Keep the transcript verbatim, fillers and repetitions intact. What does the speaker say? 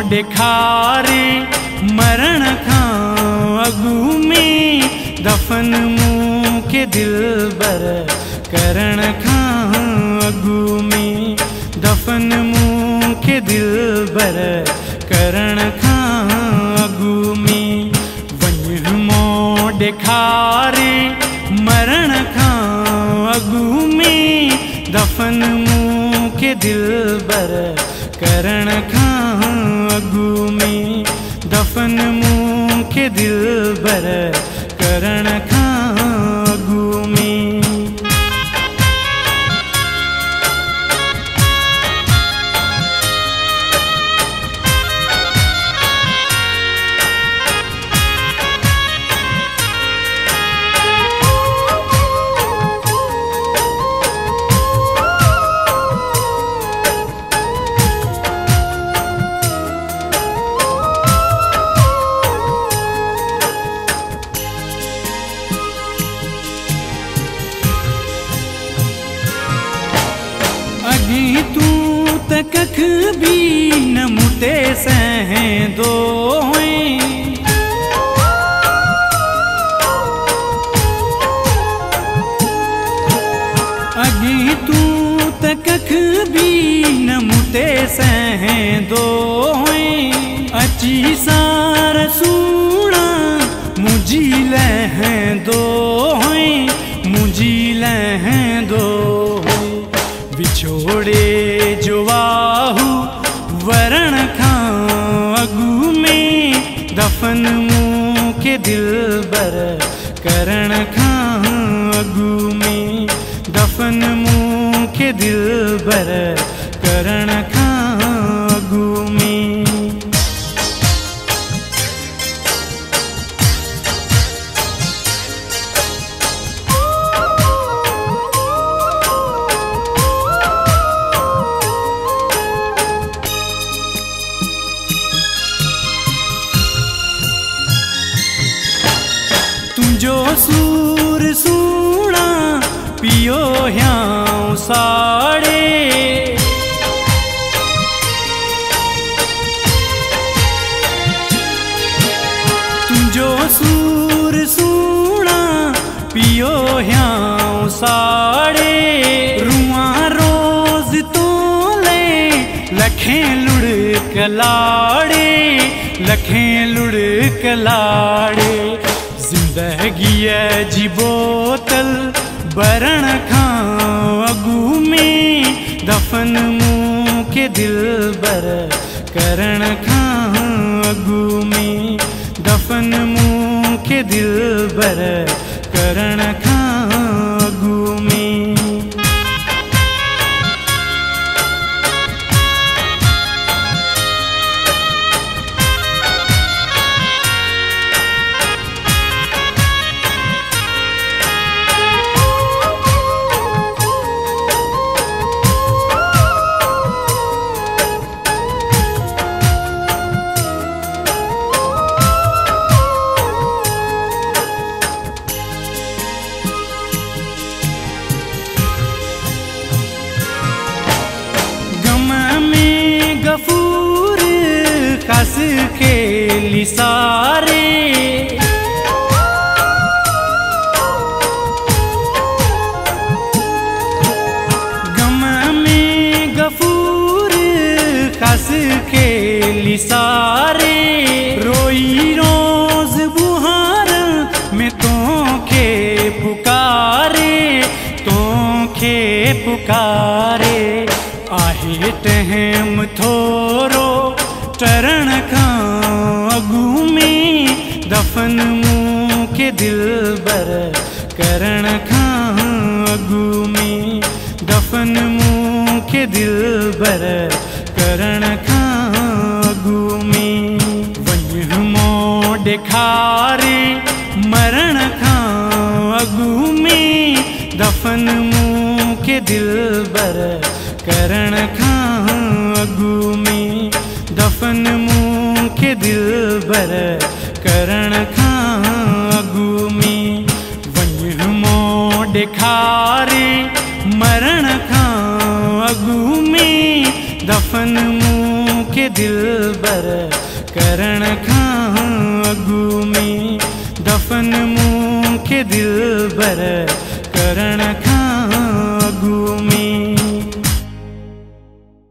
ॾेखारे मरण खां अॻु में दफ़न मूंखे दिलबर करण खां अॻु में दफ़न मूंखे दिलबर करण खां अॻु में वञ मों ॾेखारे मरण खां अॻु में दफ़न मूंखे दिलबर करण खां अॻु में दफ़न मूंखे दिलबर करण खां अॻु में। अगी तू त कख भी न मुटे सहंदो अगी तू त कख भी न मुटे सहंदो अची सार सूणा मुझी लहंदो मुझी लहंदो विछोड़े जो वाहू वरण खां अॻु में दफ़न मूंखे दिलबर करण खां अॻु में दफ़न मूंखे दिलबर करण खां अॻु में। तुझो सूर सूणा पियो ह्यां साड़े तुझो सूर सूणा पियो ह्यां साड़े रुआं रोज़ तो ले लखें लुढ़क लाड़े लखें लुढ़क लाड़े ज़िंदगीअ जी बोतल भरण खां अॻु में दफ़न मूंखे दिलबर करण खां अॻु में दफ़न मूंखे दिलबर करण खां अॻु में। गफूर खस खेली सारे गम में गफूर खस खेली सारे रोई रोज बुहार में तोखे पुकारे तोखे पुकारे आहे टहम थोरो टरण खां अॻु में दफ़न मूंखे दिलबर करण खां अॻु में दफ़न मूंखे दिलबर करण खां अॻु में वञ मों ॾेखारे मरण खां अॻु में दफ़न मूंखे दिलबर करण खां अॻु में दफ़न मूंखे दिलबर करण खां अॻु में वञ मों ॾेखारे मरण खां अॻु में दफ़न मूंखे के दिल बर करण खां अगू में दफन मुँह के दिल बर करण खां